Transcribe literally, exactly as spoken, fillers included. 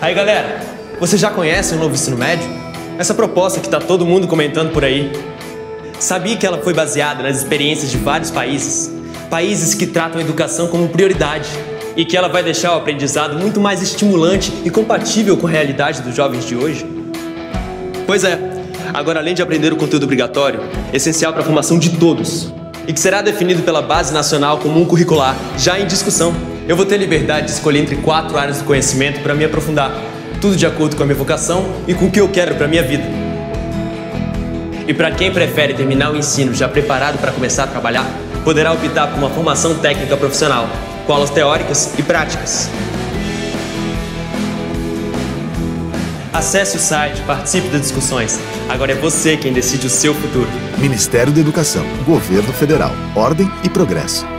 Aí galera, você já conhece o novo ensino médio? Essa proposta que tá todo mundo comentando por aí. Sabia que ela foi baseada nas experiências de vários países? Países que tratam a educação como prioridade e que ela vai deixar o aprendizado muito mais estimulante e compatível com a realidade dos jovens de hoje? Pois é, agora além de aprender o conteúdo obrigatório, essencial para a formação de todos, e que será definido pela Base Nacional Comum Curricular, já em discussão, eu vou ter liberdade de escolher entre quatro áreas do conhecimento para me aprofundar, tudo de acordo com a minha vocação e com o que eu quero para a minha vida. E para quem prefere terminar o ensino já preparado para começar a trabalhar, poderá optar por uma formação técnica profissional, com aulas teóricas e práticas. Acesse o site, participe das discussões. Agora é você quem decide o seu futuro. Ministério da Educação, Governo Federal, Ordem e Progresso.